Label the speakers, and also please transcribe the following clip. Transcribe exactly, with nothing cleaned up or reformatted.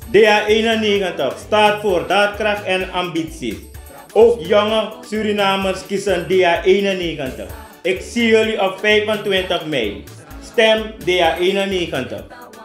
Speaker 1: D A eenennegentig staat voor daadkracht en ambitie. Ook jonge Surinamers kiezen D A eenennegentig. Ik zie jullie op vijfentwintig mei. Stem D A eenennegentig.